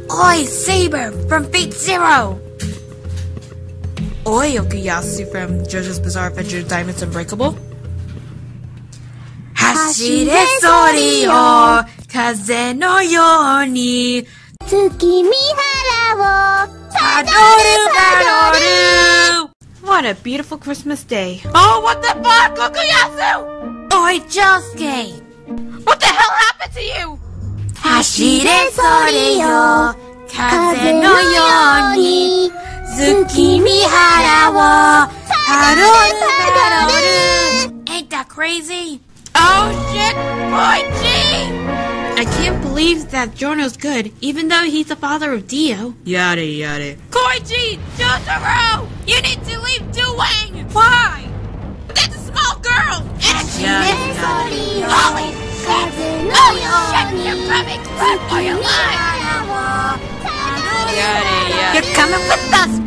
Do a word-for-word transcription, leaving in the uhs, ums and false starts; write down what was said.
Oi, Saber from Fate Zero! Oi, Okuyasu from Jojo's Bizarre Adventure Diamonds Unbreakable. Hashire sori o kaze no yoni tsukimihara wo Padoru, Padoru! What a beautiful Christmas day. Oh, what the fuck, Okuyasu! Oi, Josuke! What the hell happened to you? Hashire sori o kaze no yoni tsukimihara wo Padoru, Padoru! Ain't that crazy? Oh shit, Koichi! I can't believe that Giorno's good, even though he's the father of Dio. Yada yada. Koichi! Jotaro! You need to leave Duwang! Why? That's a small girl! And she is Holy shit! Oh shit! You're coming! Run for your life! Yada yada. You're coming with us,